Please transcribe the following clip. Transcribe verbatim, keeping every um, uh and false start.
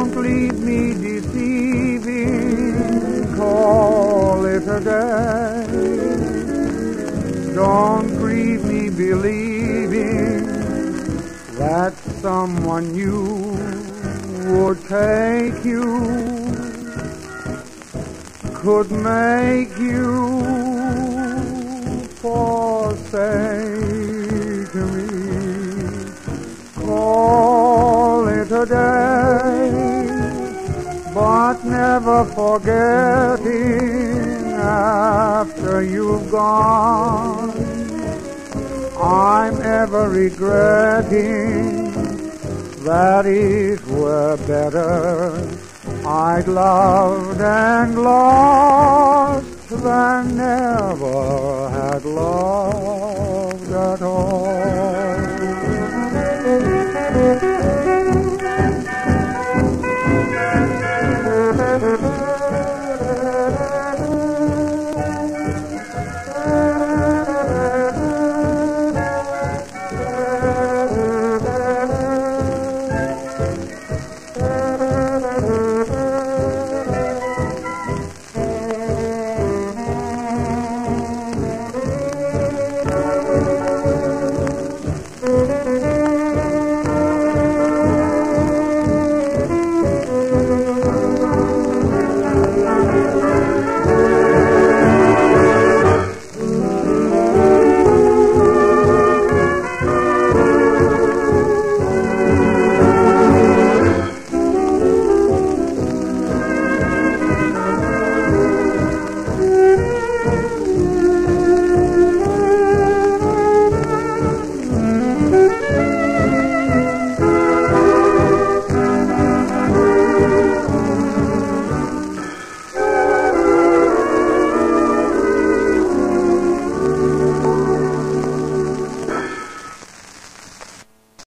Don't leave me deceiving, call it a day. Don't grieve me believing that someone new would take you, could make you forsake me. Call it a day, but never forgetting after you've gone. I'm ever regretting that it were better I'd loved and lost than never had loved at all.